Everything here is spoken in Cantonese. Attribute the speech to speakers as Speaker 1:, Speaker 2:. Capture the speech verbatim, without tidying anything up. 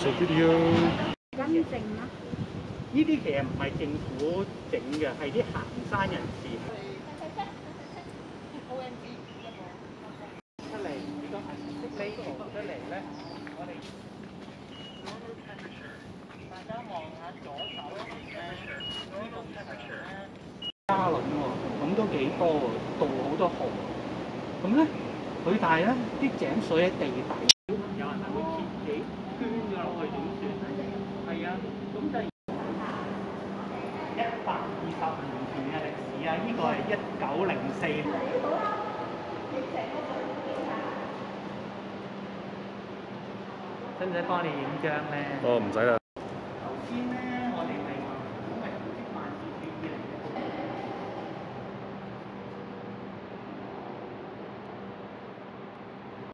Speaker 1: 做 video。
Speaker 2: 咁靜啦。
Speaker 3: 呢啲其實唔係政府整嘅，係啲行山人士。出嚟，如果係識呢圖出嚟咧，我哋大家望下左手咧，呢個咧加侖喎，咁都幾多喎，渡好多河。咁咧，佢但係咧啲井水喺地底，有人係會自己捐咗落去點算？係啊，咁就一百二十年前嘅歷史啊！呢個係一九零四年。使唔使幫你影張咧？
Speaker 1: 哦，唔使啦。